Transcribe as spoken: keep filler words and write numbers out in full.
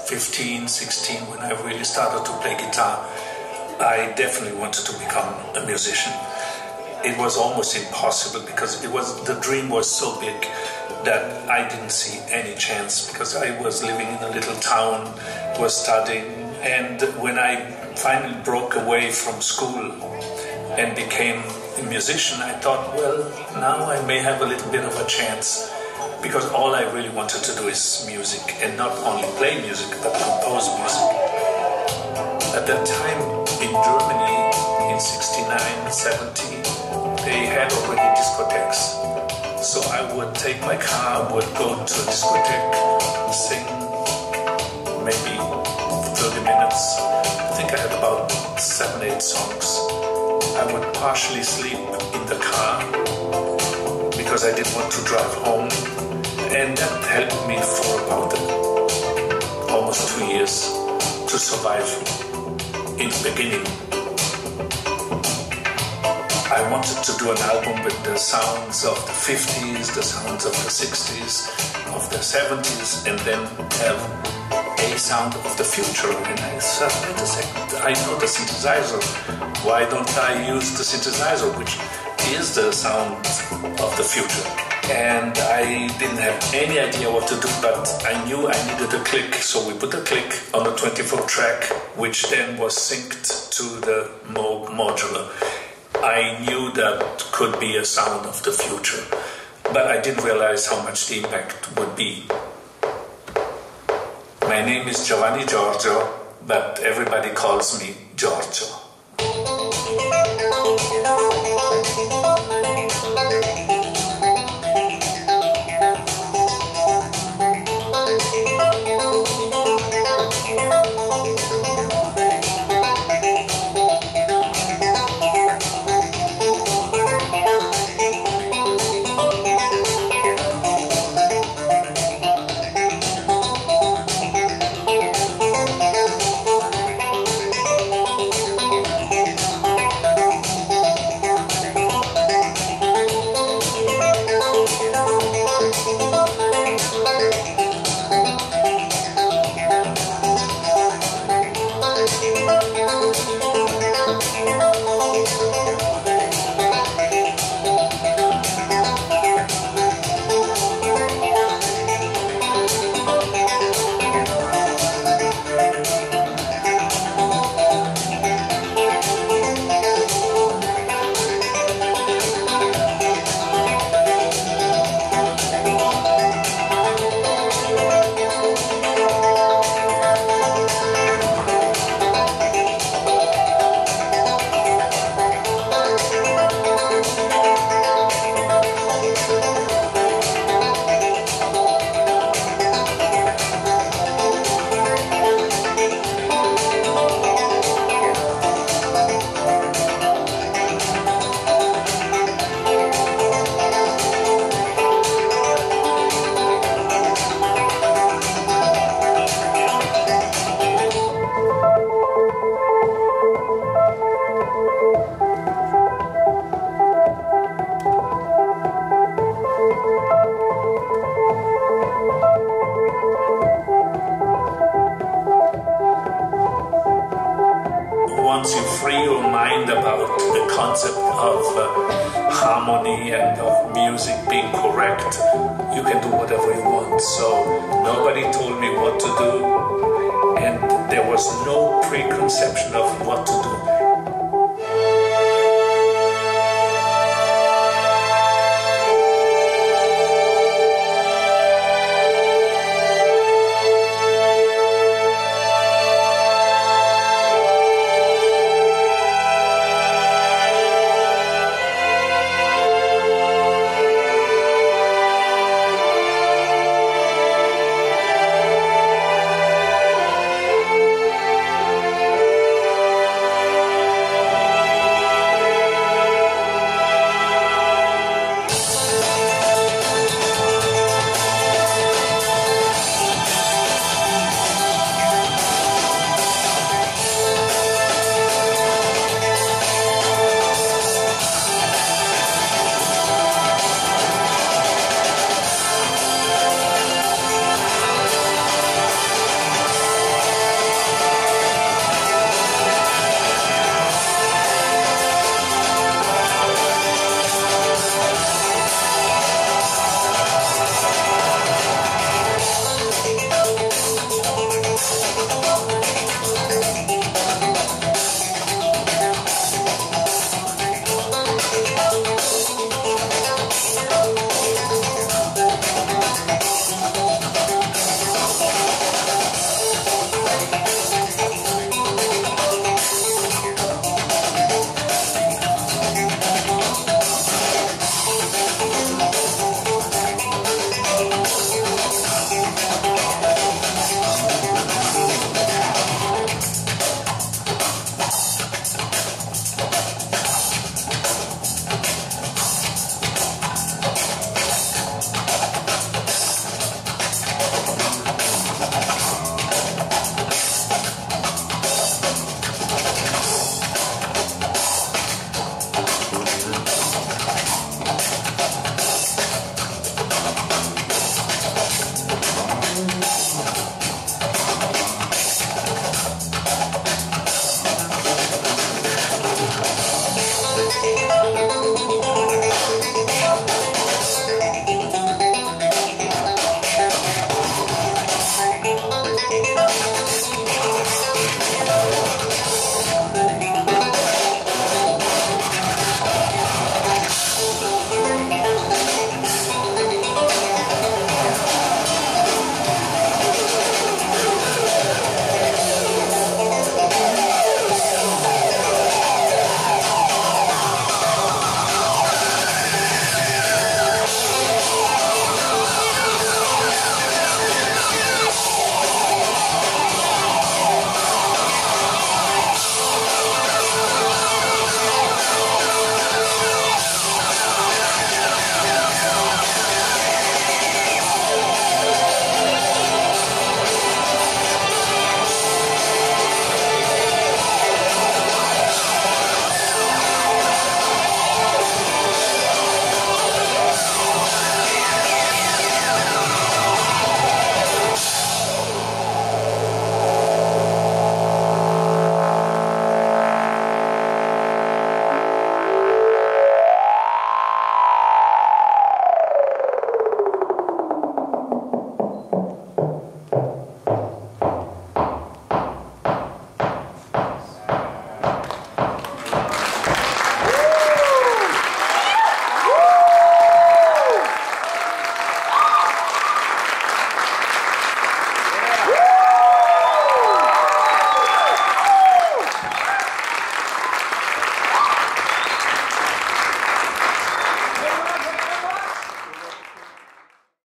fifteen, sixteen, when I really started to play guitar, I definitely wanted to become a musician. It was almost impossible because it was the dream was so big that I didn't see any chance, because I was living in a little town, was studying, and when I finally broke away from school and became a musician, I thought, well, now I may have a little bit of a chance, because all I really wanted to do is music, and not only play music, but compose music. At that time in Germany, in sixty-nine, seventy, they had already discotheques. So I would take my car, would go to a discotheque, sing maybe thirty minutes. I think I had about seven, eight songs. I would partially sleep in the car because I didn't want to drive home. And that helped me for about almost two years to survive in the beginning. I wanted to do an album with the sounds of the fifties, the sounds of the sixties, of the seventies, and then have a sound of the future. And I said, wait a second, I know the synthesizer. Why don't I use the synthesizer, which is the sound of the future? And I didn't have any idea what to do, but I knew I needed a click, so we put a click on the twenty-four track, which then was synced to the Moog modular. I knew that could be a sound of the future, but I didn't realize how much the impact would be. My name is Giovanni Giorgio, but everybody calls me Giorgio. Once you free your mind about the concept of uh, harmony and of music being correct, you can do whatever you want. So nobody told me what to do, and there was no preconception of what to do.